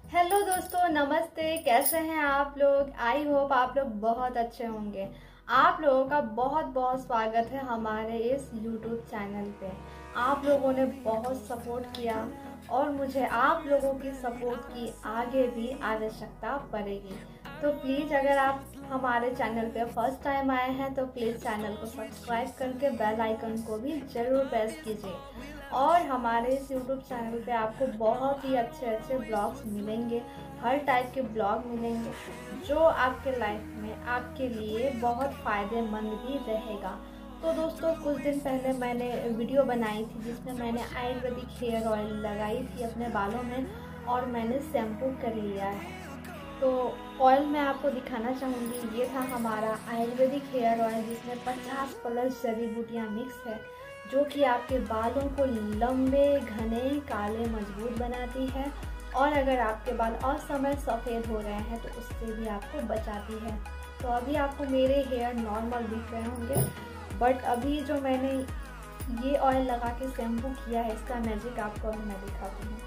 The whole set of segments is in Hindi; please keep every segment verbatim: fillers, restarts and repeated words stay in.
हेलो दोस्तों, नमस्ते। कैसे हैं आप लोग? आई होप आप लोग बहुत अच्छे होंगे। आप लोगों का बहुत बहुत स्वागत है हमारे इस यूट्यूब चैनल पे। आप लोगों ने बहुत सपोर्ट किया और मुझे आप लोगों की सपोर्ट की आगे भी आवश्यकता पड़ेगी। तो प्लीज़ अगर आप हमारे चैनल पे फर्स्ट टाइम आए हैं तो प्लीज़ चैनल को सब्सक्राइब करके बेल आइकन को भी ज़रूर प्रेस कीजिए। और हमारे इस यूट्यूब चैनल पे आपको बहुत ही अच्छे अच्छे ब्लॉग्स मिलेंगे, हर टाइप के ब्लॉग मिलेंगे जो आपके लाइफ में आपके लिए बहुत फ़ायदेमंद भी रहेगा। तो दोस्तों, कुछ दिन पहले मैंने वीडियो बनाई थी जिसमें मैंने आयुर्वेदिक हेयर ऑयल लगाई थी अपने बालों में और मैंने शैम्पू कर लिया है। तो ऑयल मैं आपको दिखाना चाहूँगी। ये था हमारा आयुर्वेदिक हेयर ऑयल जिसमें पचास प्लस जड़ी बूटियाँ मिक्स है, जो कि आपके बालों को लंबे, घने, काले, मजबूत बनाती है। और अगर आपके बाल असमय सफ़ेद हो रहे हैं तो उससे भी आपको बचाती है। तो अभी आपको मेरे हेयर नॉर्मल दिख रहे होंगे, बट अभी जो मैंने ये ऑयल लगा के शैम्पू किया है इसका मैजिक आपको अभी मैं दिखाती हूँ।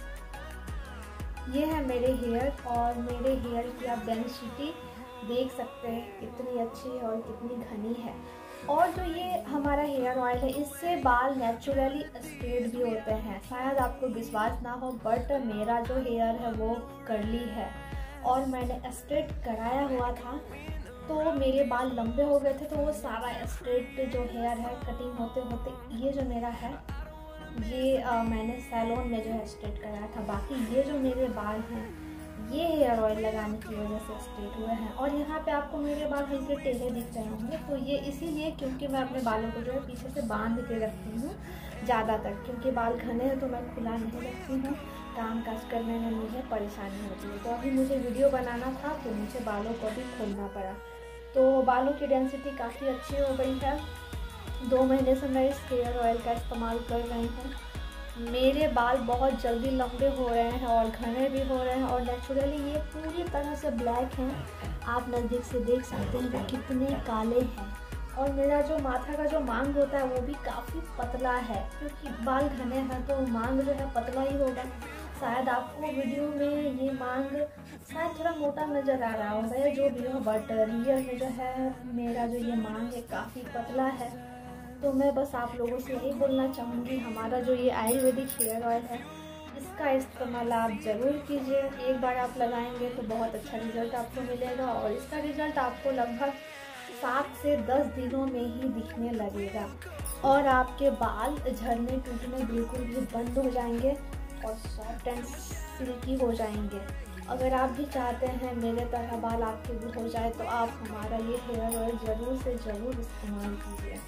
ये है मेरे हेयर और मेरे हेयर की आप डेंसिटी देख सकते हैं कितनी अच्छी है और कितनी घनी है। और जो ये हमारा हेयर ऑयल है इससे बाल नेचुरली स्ट्रेट भी होते हैं। शायद आपको विश्वास ना हो, बट मेरा जो हेयर है वो कर्ली है और मैंने स्ट्रेट कराया हुआ था तो मेरे बाल लंबे हो गए थे। तो वो सारा स्ट्रेट जो हेयर है कटिंग होते होते ये जो मेरा है ये आ, मैंने सैलून में जो है स्ट्रेट कराया था। बाकी ये जो मेरे बाल हैं ये हेयर ऑयल लगाने की वजह से स्ट्रेट हुए हैं। और यहाँ पे आपको मेरे बाल हल्के टेढ़े दिख रहे होंगे, तो ये इसीलिए क्योंकि मैं अपने बालों को जो है पीछे से बांध के रखती हूँ ज़्यादातर, क्योंकि बाल घने हैं तो मैं खुला नहीं रखती हूँ। काम काज करने में मुझे परेशानी होती है। तो अभी मुझे वीडियो बनाना था तो मुझे बालों को भी खोलना पड़ा। तो बालों की डेंसिटी काफ़ी अच्छी हो गई है। दो महीने से मैं इस हेयर ऑयल का इस्तेमाल कर रही हूँ। मेरे बाल बहुत जल्दी लंबे हो रहे हैं और घने भी हो रहे हैं और नेचुरली ये पूरी तरह से ब्लैक हैं। आप नज़दीक से देख सकते हैं कि कितने काले हैं। और मेरा जो माथा का जो मांग होता है वो भी काफ़ी पतला है, क्योंकि बाल घने हैं तो मांग जो है पतला ही होगा। शायद आपको वीडियो में ये मांग शायद थोड़ा मोटा नज़र आ रहा होगा या जो भी हो, बट रियल में जो है मेरा जो ये मांग है काफ़ी पतला है। तो मैं बस आप लोगों से यही बोलना चाहूँगी, हमारा जो ये आयुर्वेदिक हेयर ऑयल है इसका इस्तेमाल आप ज़रूर कीजिए। एक बार आप लगाएंगे तो बहुत अच्छा रिज़ल्ट आपको मिलेगा और इसका रिज़ल्ट आपको लगभग सात से दस दिनों में ही दिखने लगेगा और आपके बाल झड़ने टूटने बिल्कुल भी बंद हो जाएंगे और सॉफ्ट एंड सिल्की हो जाएंगे। अगर आप भी चाहते हैं मेरे तरह बाल आपके भी हो जाए तो आप हमारा ये हेयर ऑयल ज़रूर से ज़रूर इस्तेमाल कीजिए।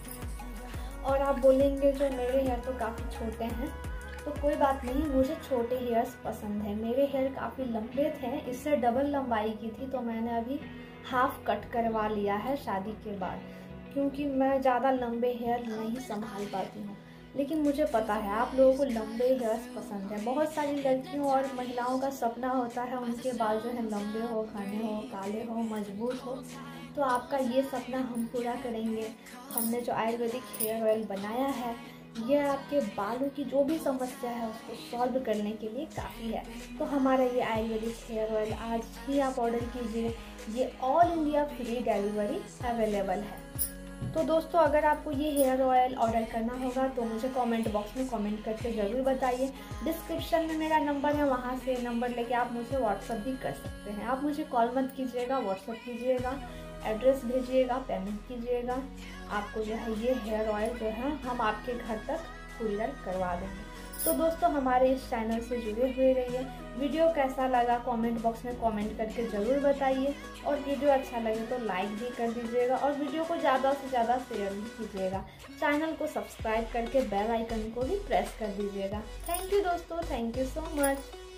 और आप बोलेंगे जो मेरे हेयर तो काफ़ी छोटे हैं, तो कोई बात नहीं, मुझे छोटे हेयर्स पसंद है। मेरे हेयर काफ़ी लंबे थे, इससे डबल लंबाई की थी तो मैंने अभी हाफ कट करवा लिया है शादी के बाद, क्योंकि मैं ज़्यादा लंबे हेयर नहीं संभाल पाती हूँ। लेकिन मुझे पता है आप लोगों को लंबे हेयर्स पसंद है। बहुत सारी लड़कियों और महिलाओं का सपना होता है उनके बाल जो है लंबे हो, घने हो, काले हो, मजबूत हो। तो आपका ये सपना हम पूरा करेंगे। हमने जो आयुर्वेदिक हेयर ऑयल बनाया है ये आपके बालों की जो भी समस्या है उसको सॉल्व करने के लिए काफ़ी है। तो हमारा ये आयुर्वेदिक हेयर ऑयल आज ही आप ऑर्डर कीजिए। ये all India free delivery available है। तो दोस्तों, अगर आपको ये हेयर ऑयल ऑर्डर करना होगा तो मुझे कमेंट बॉक्स में कमेंट करके ज़रूर बताइए। डिस्क्रिप्शन में मेरा नंबर है, वहाँ से नंबर लेके आप मुझे व्हाट्सअप भी कर सकते हैं। आप मुझे कॉल मत कीजिएगा, व्हाट्सअप कीजिएगा, एड्रेस भेजिएगा, पेमेंट कीजिएगा। आपको जो है ये हेयर ऑयल जो है हम आपके घर तक कुरियर करवा देंगे। तो दोस्तों, हमारे इस चैनल से जुड़े हुए रहिए। वीडियो कैसा लगा कमेंट बॉक्स में कमेंट करके ज़रूर बताइए और वीडियो अच्छा लगे तो लाइक भी कर दीजिएगा और वीडियो को ज़्यादा से ज़्यादा शेयर भी कीजिएगा। चैनल को सब्सक्राइब करके बेल आइकन को भी प्रेस कर दीजिएगा। थैंक यू दोस्तों, थैंक यू सो मच।